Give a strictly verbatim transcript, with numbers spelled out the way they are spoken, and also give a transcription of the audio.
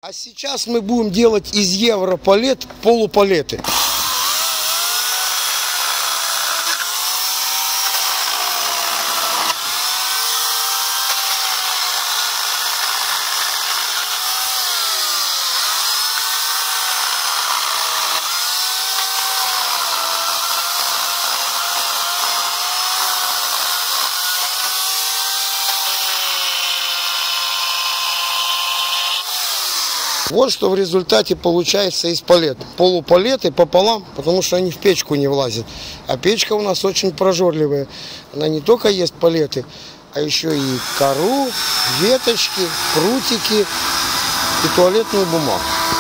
А сейчас мы будем делать из европалет полупалеты. Вот что в результате получается из палет. Полупалеты пополам, потому что они в печку не влазят. А печка у нас очень прожорливая. Она не только ест палеты, а еще и кору, веточки, прутики и туалетную бумагу.